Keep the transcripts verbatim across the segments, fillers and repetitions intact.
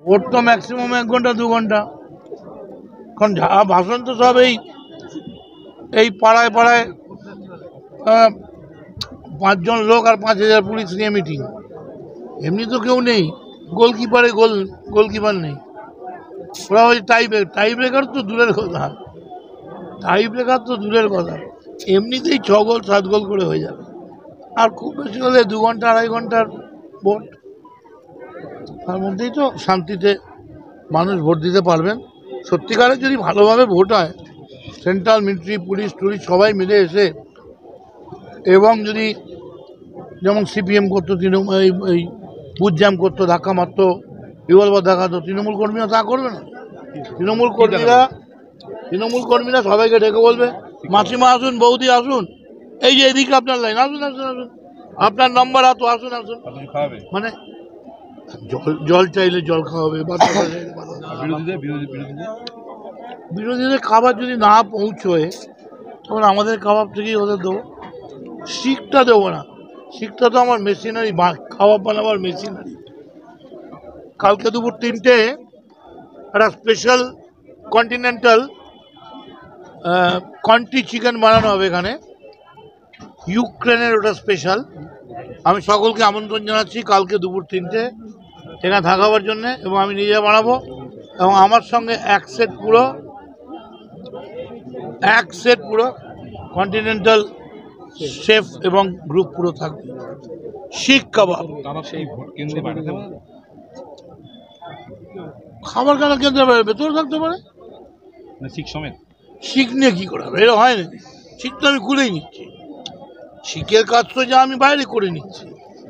Vote তো maximum এক ঘন্টা দু ঘন্টা, কারণ ভাষণ তো সব এই এই পাড়ায় পাড়ায় পাঁচজন লোক আর পাঁচ হাজার পুলিশ নিয়ে মিটিং। এমনি তো কেউ নেই, গোলকিপারে গোল গোলকিপার নেই। ওরা ওই টাই ব্রেক টাই ব্রেকার তো দূরের কথা, টাই ব্রেকার তো দূরের কথা, এমনিতেই ছ গোল সাত গোল করে হয়ে যাবে। আর খুব বেশি হলে দু ঘন্টা আড়াই ঘন্টার ভোট, তার মধ্যেই তো শান্তিতে মানুষ ভোট দিতে পারবেন। সত্যিকারের যদি ভালোভাবে ভোট হয়, সেন্ট্রাল মিলিটারি পুলিশ টুলিশ সবাই মিলে এসে, এবং যদি যেমন সিপিএম করতো, তৃণমূল এই এই বুথ জ্যাম করতো, ধাক্কা মারতো, রিভলভার দেখাতো, তৃণমূল কর্মীরা তা করবে না। তৃণমূল কর্মীরা তৃণমূল কর্মীরা সবাইকে ডেকে বলবে, মাসিমা আসুন, বৌদি আসুন, এই যে এদিকে আপনার লাইন, আসুন আসুন আসুন, আপনার নম্বর আতো, আসুন আসুন। মানে জল জল চাইলে জল খাওয়াবে, বিরোধীদের খাবার যদি না পৌঁছয় তখন আমাদের কাবাব থেকেই ওদের দেবো। শিখটা দেবো না, শিখটা তো আমার মেশিনারি, খাবার বানাবার মেশিনারি। কালকে দুপুর তিনটে একটা স্পেশাল কন্টিনেন্টাল কন্টি চিকেন বানানো হবে এখানে, ইউক্রেনের, ওটা স্পেশাল। আমি সকলকে আমন্ত্রণ জানাচ্ছি কালকে দুপুর তিনটে এখানে থাকাবার জন্যে, এবং আমি নিজে বানাবো, এবং আমার সঙ্গে এক সেট পুরো এক সেট পুরো কন্টিনেন্টাল শেফ এবং গ্রুপ পুরো থাকবে। শিখ কাবাব খাবার কেন কেন্দ্রে ভেতরে থাকতে পারে, শিখ সমেত। শিখ নিয়ে কী করা হবে? এটা হয় না, শিখ তো আমি খুলেই নিচ্ছি, শিখের কাজ তো যা আমি বাইরে করে নিচ্ছি।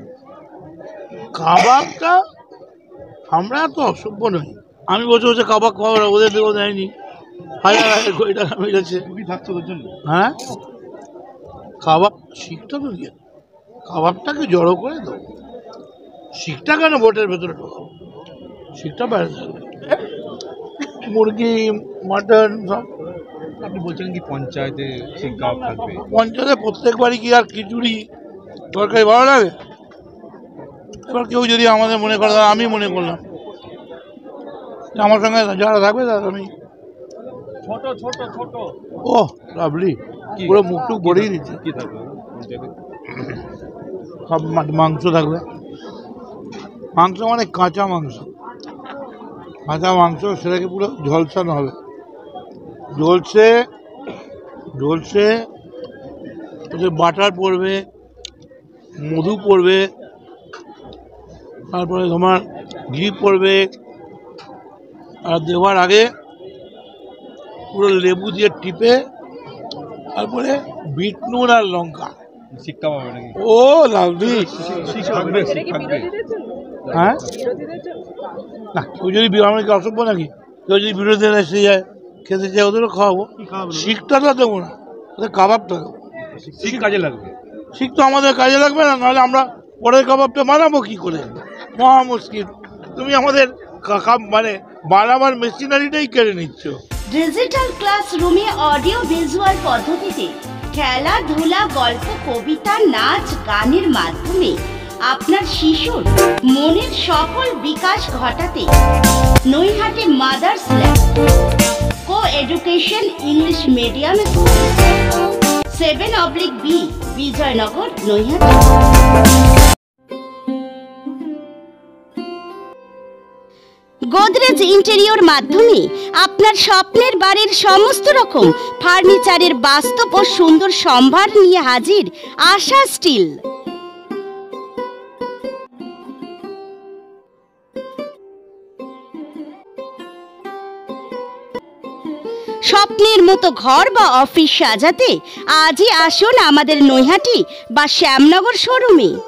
কাবাবটা আমরা তো অসভ্য নই, আমি বসে বসে কাবাব খাওয়া ওদের দিকেও দেয়নি, হাজার হাজার কোটি টাকা মিলেছে। হ্যাঁ, কাবাব শিখটা তো দিয়ে কাবাবটাকে জড়ো করে দেবো, শিখটা কেন ভোটের ভেতরে ঢোকাবো, শিখটা বাইরে থাকবে। মুরগি, মাটন সব। আপনি বলছেন কি পঞ্চায়েতে শিখ কাবাব থাকবে? পঞ্চায়েতে প্রত্যেক বাড়ি কি আর খিচুড়ি তরকারি ভালো লাগে? এবার কেউ যদি আমাদের মনে করে, আমি মনে করলাম আমার সঙ্গে যারা থাকবে তারা, আমি ছোট ছোট ছোট ও লাভলি পুরো মুখটুক ভরিয়ে দিচ্ছে। কি থাকবে? সব মাংস থাকবে, মাংস মানে কাঁচা মাংস, কাঁচা মাংস, সেটাকে পুরো ঝলসানো হবে, ঝলসে ঝলসে ওদের বাটার পড়বে, মধু পড়বে, তারপরে তোমার ঘি পড়বে, আর দেওয়ার আগে পুরো লেবু দিয়ে টিপে, তারপরে বিট নুন আর লঙ্কা। শিখ কাবাব নাকি? ও লাভলি, হ্যাঁ না, কেউ যদি আমাকে অসভ্য নাকি, কেউ যদি বিরোধীরা এসে যায় খেতে চায়, ওদেরও খাওয়াবো। শিখটা তো দেবো না, ওদের কাবাবটা দেবো। শিখ কাজে লাগবে, শিখ তো আমাদের কাজে লাগবে না, নাহলে আমরা পরের কাবাবটা বানাবো কী করে? মহা মুশকিল। তুমি আমাদের মানে বানাবার মেশিনারিটাই কেড়ে নিচ্ছ। ডিজিটাল ক্লাসরুমে অডিও ভিজুয়াল পদ্ধতিতে খেলাধুলা, গল্প, কবিতা, নাচ, গানের মাধ্যমে আপনার শিশুর মনের সকল বিকাশ ঘটাতে Naihati mothers lab co education English medium school, seven oblique B, Bijoynagar, Naihati. Godrej interior মাধ্যমে আপনার স্বপ্নের বাড়ির সমস্ত রকম ফার্নিচারের বাস্তব ও সুন্দর সম্ভার নিয়ে হাজির আশা স্টিল। স্বপ্নের মতো ঘর বা অফিস সাজাতে আজই আসুন আমাদের নৈহাটি বা শ্যামনগর শোরুমে।